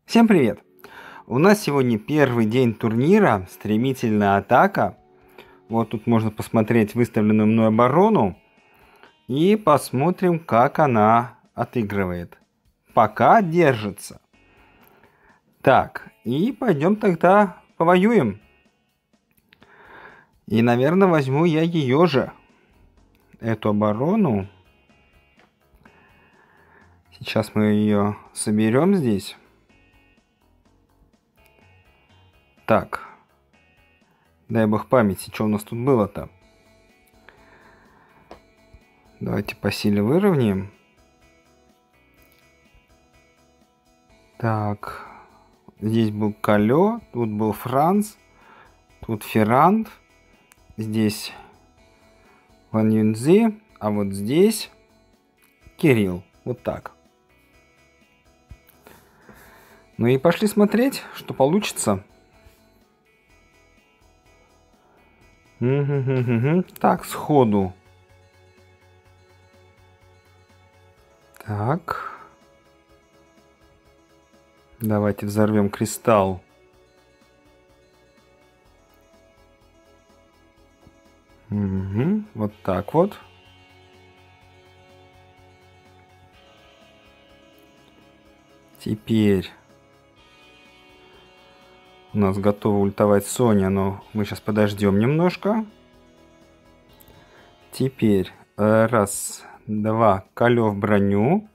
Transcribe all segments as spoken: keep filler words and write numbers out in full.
Всем привет! У нас сегодня первый день турнира, стремительная атака. Вот тут можно посмотреть выставленную мной оборону. И посмотрим, как она отыгрывает. Пока держится. Так, и пойдем тогда повоюем. И, наверное, возьму я ее же. Эту оборону. Сейчас мы ее соберем здесь. Так. Дай бог памяти, что у нас тут было-то. Давайте по силе выровняем. Так. Здесь был Калё, тут был Франц, тут Ферранд, здесь Ван Юнзи, а вот здесь Кирилл. Вот так. Ну и пошли смотреть, что получится. Так, сходу. Так. Давайте взорвем кристалл. Угу, вот так вот. Теперь у нас готова ультовать Соня, но мы сейчас подождем немножко. Теперь раз, два, Калё в броню.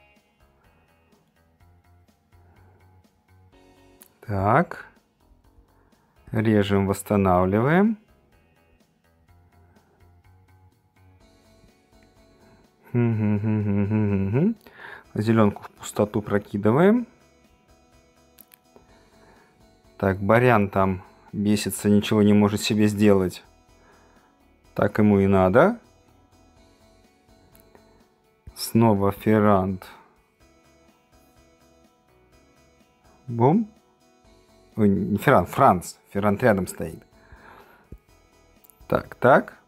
Так. Режем, восстанавливаем. Зеленку в пустоту прокидываем. Так, Барян там бесится, ничего не может себе сделать. Так ему и надо. Снова Ферранд. Бум. Ой, не Ферранд, Франц. Ферранд рядом стоит. Так, так.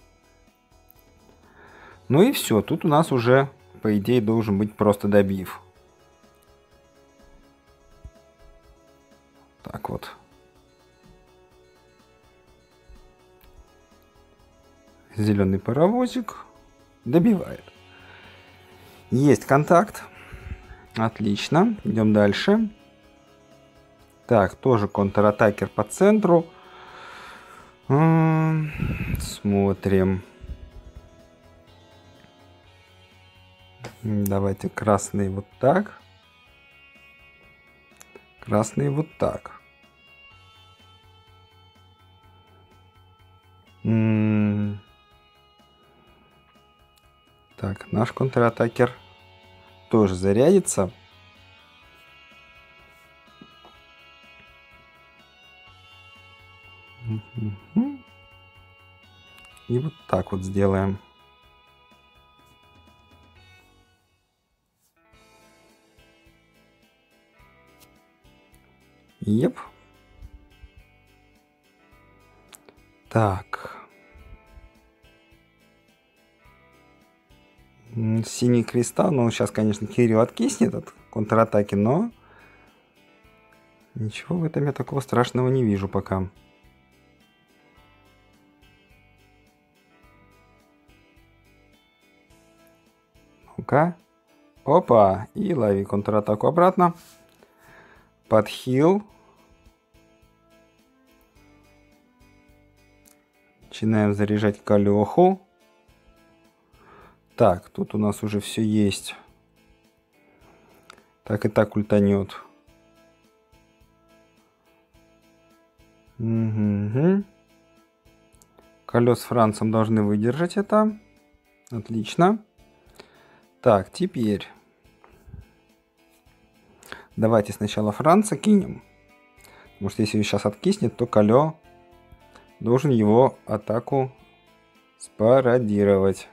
Ну и все. Тут у нас уже, по идее, должен быть просто добив. Так вот. Зеленый паровозик добивает. Есть контакт. Отлично. Идем дальше. Так, тоже контратакер по центру. Смотрим. Давайте красный вот так. Красный вот так. Так, наш контратакер тоже зарядится. И вот так вот сделаем. Еп. Так. Синий кристалл. Ну, сейчас, конечно, Кирилл откиснет от контратаки, но ничего в этом я такого страшного не вижу пока. Ну-ка. Опа. И лови контратаку обратно. Подхил. Начинаем заряжать Калёху. Так, тут у нас уже все есть. Так и так ультанет. Угу. Калё с Францем должны выдержать это. Отлично. Так, теперь давайте сначала Франца кинем. Потому что если он сейчас откиснет, то Калё должен его атаку спародировать.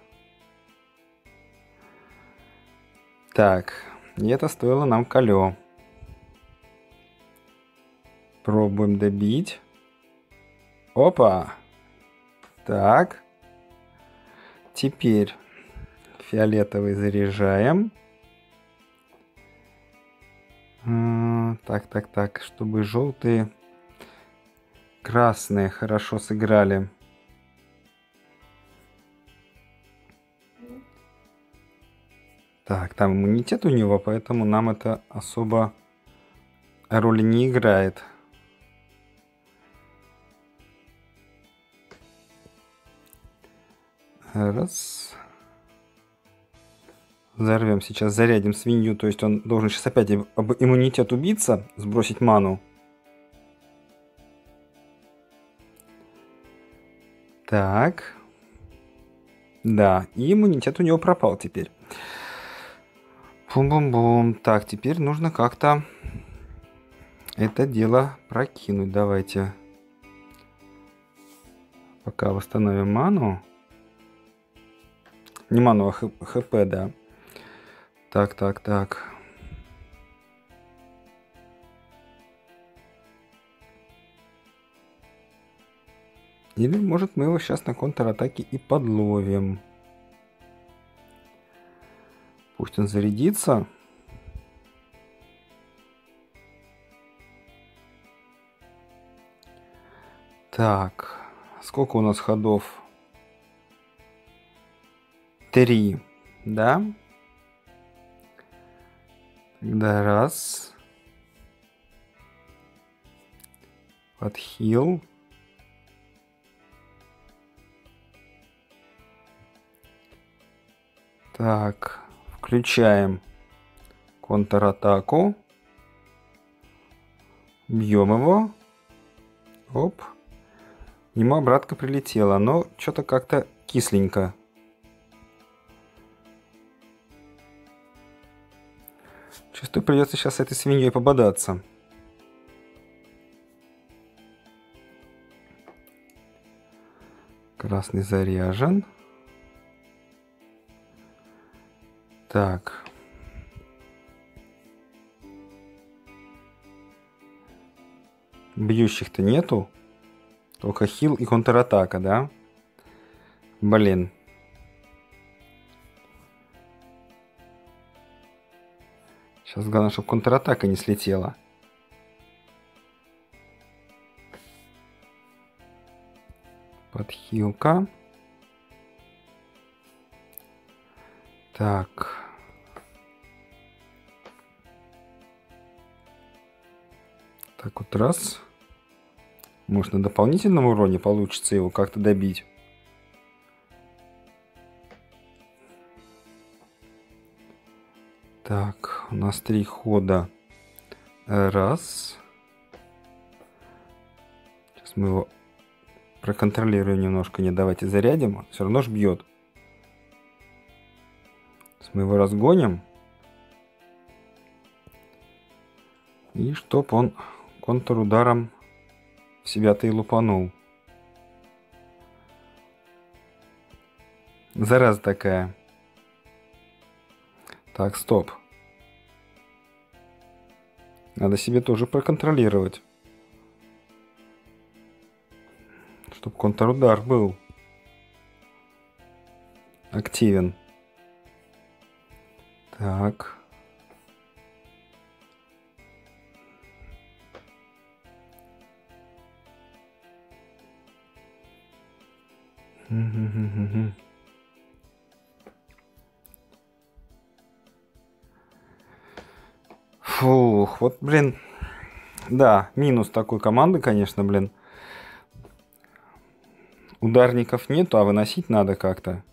Так, и это стоило нам Калё. Пробуем добить. Опа! Так. Теперь фиолетовый заряжаем. Так, Так, так, так, чтобы желтые, красные хорошо сыграли. Так, там иммунитет у него, поэтому нам это особо роли не играет. Раз. Взорвем сейчас, зарядим свинью, то есть он должен сейчас опять об иммунитет убиться, сбросить ману. Так. Да, и иммунитет у него пропал теперь. Бум-бум-бум. Так, теперь нужно как-то это дело прокинуть. Давайте. Пока восстановим ману. Не ману, а хп, да. Так, так, так. Или, может, мы его сейчас на контратаке и подловим. Пусть он зарядится. Так, сколько у нас ходов? Три, да? Тогда раз. Подхил. Так, включаем контратаку. Бьем его. Оп. Ему обратка прилетела, но что-то как-то кисленько. Чувствую, придется сейчас с этой свиньей пободаться. Красный заряжен. Так. Бьющих-то нету. Только хил и контратака, да? Блин. Сейчас главное, чтобы контратака не слетела. Подхилка. Так. Так вот раз. Может, на дополнительном уроне получится его как-то добить. Так, у нас три хода. Раз. Сейчас мы его проконтролируем немножко. Не давайте зарядим. Все равно ж бьет. Сейчас мы его разгоним. И чтоб он контрударом в себя-то и лупанул. Зараза такая. Так, стоп. Надо себе тоже проконтролировать. Чтобы контрудар был активен. Так. Фух, вот, блин. Да, минус такой команды, конечно, блин. Ударников нету, а выносить надо как-то.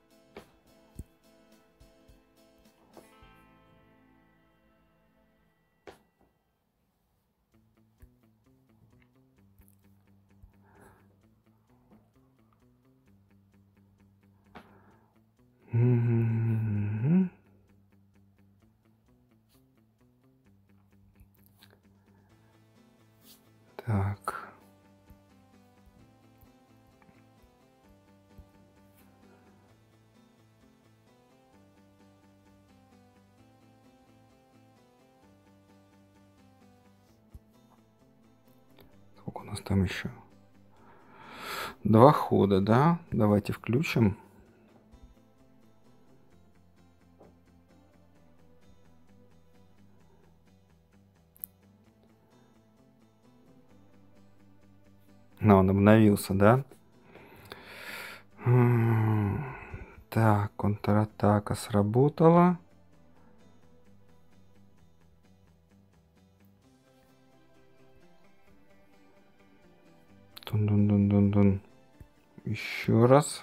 Так. Сколько у нас там еще? Два хода, да? Давайте включим. Но он обновился, да? Так, контратака сработала. Дун-дун-дун-дун-дун. Еще раз.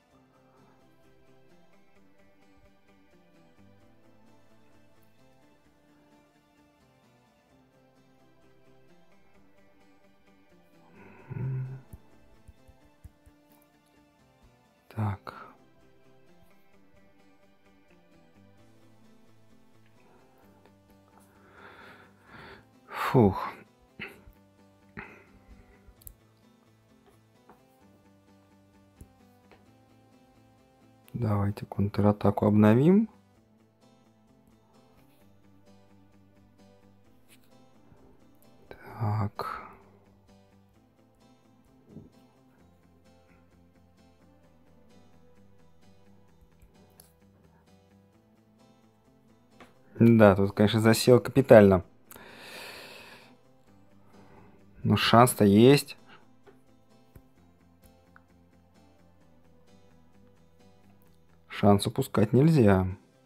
Так. Фух. Давайте контратаку обновим. Так. Да, тут, конечно, засел капитально. Но шанс-то есть. Шанс упускать нельзя.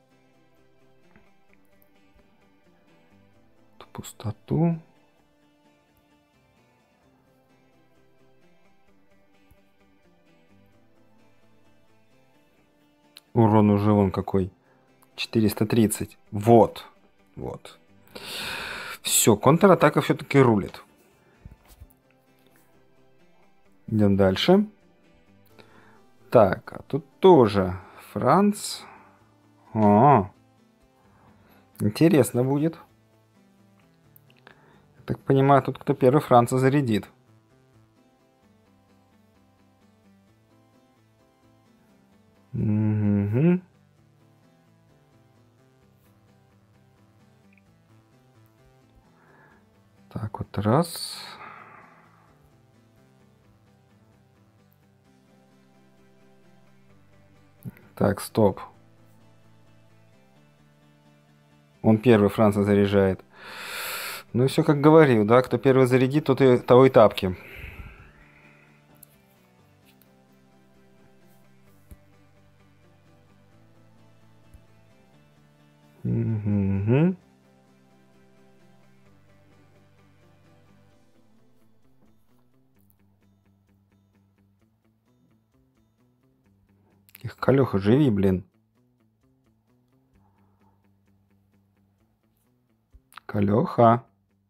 Пустоту. Урон уже вон какой. четыреста тридцать. Вот. Вот. Все, контратака все-таки рулит. Идем дальше. Так, а тут тоже Франц. О, интересно будет. Я так понимаю, тут кто первый Франца зарядит. Угу. Так, вот раз. Так, стоп. Он первый Франца заряжает. Ну и все как говорил, да? Кто первый зарядит, тот и того и тапки. Угу. Их Калёха, живи, блин. Калёха.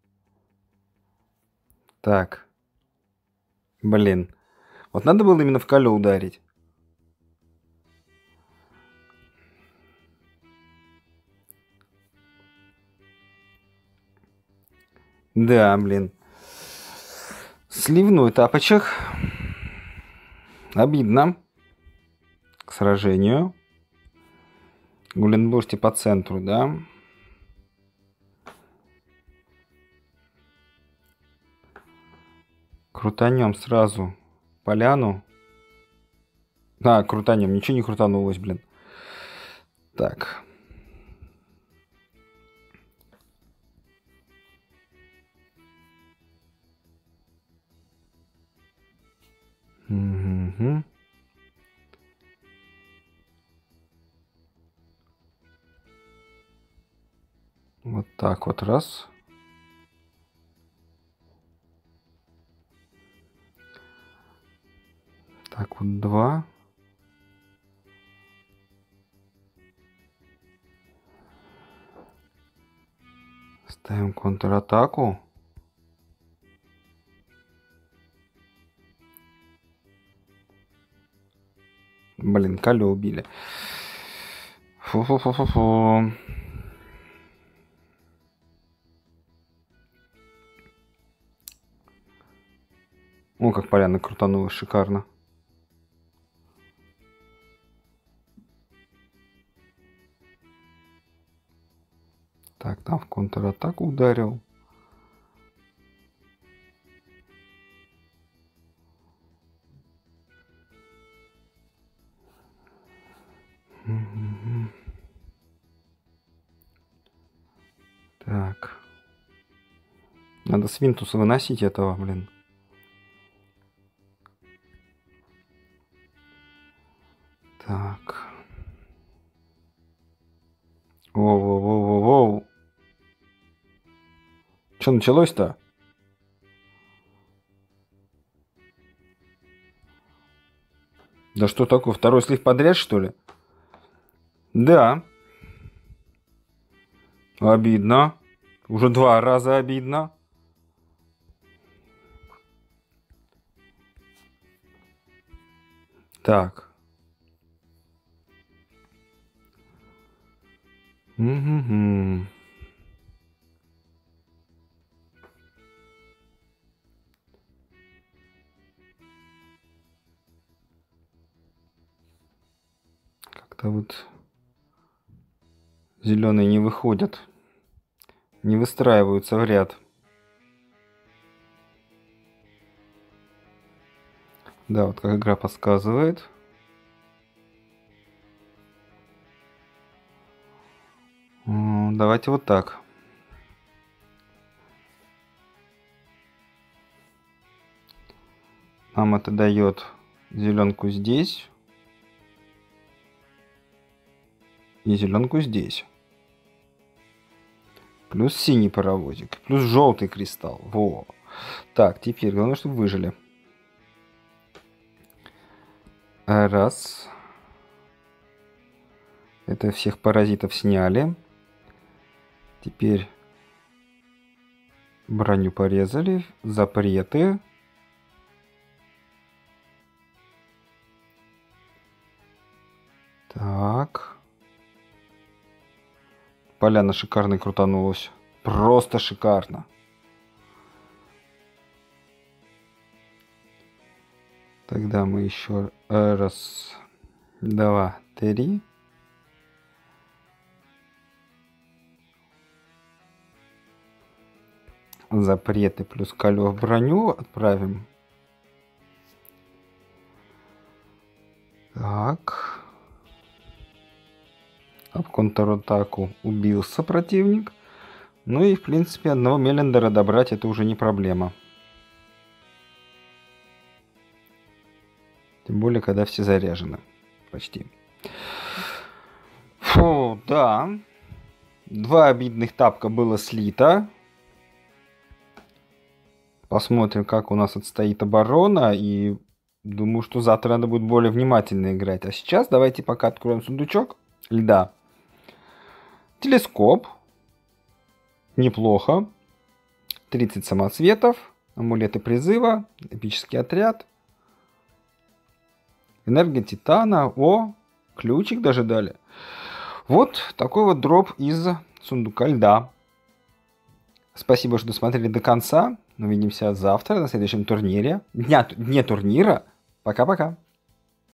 Так. Блин. Вот надо было именно в Калё ударить. Да, блин. Сливной тапочек. Обидно. К сражению. Гуленбурсти по центру, да? Крутанем сразу поляну. А, крутанем. Ничего не крутанулось, блин. Так. Угу. Вот так вот раз. Так вот два. Ставим контратаку. Блин, Калё убили. Фу-фу-фу-фу-фу. О, как поляна крутанулась, шикарно. Так, там в контратаку ударил. Угу. Так. Надо с Винтуса выносить этого, блин. Что началось-то? Да что такое? Второй слив подряд, что ли? Да. Обидно. Уже два раза обидно. Так. Угу. Как-то вот зеленые не выходят, не выстраиваются в ряд. Да, вот как игра подсказывает. Давайте вот так. Нам это дает зеленку здесь и зеленку здесь. Плюс синий паровозик, плюс желтый кристалл. Во. Так, теперь главное, чтобы выжили. Раз. Это всех паразитов сняли. Теперь броню порезали. Запреты. Так. Поляна шикарно крутанулась. Просто шикарно. Тогда мы еще раз, два, три. Запреты плюс колев броню отправим. Так. Об контратаку убился противник. Ну и в принципе одного Мелендера добрать это уже не проблема. Тем более, когда все заряжены. Почти. Фу, да. Два обидных тапка было слито. Посмотрим, как у нас отстоит оборона. И думаю, что завтра надо будет более внимательно играть. А сейчас давайте пока откроем сундучок льда. Телескоп. Неплохо. тридцать самоцветов. Амулеты призыва. Эпический отряд. Энергия титана. О, ключик даже дали. Вот такой вот дроп из сундука льда. Спасибо, что досмотрели до конца. Увидимся завтра на следующем турнире. Дня, дне турнира. Пока-пока.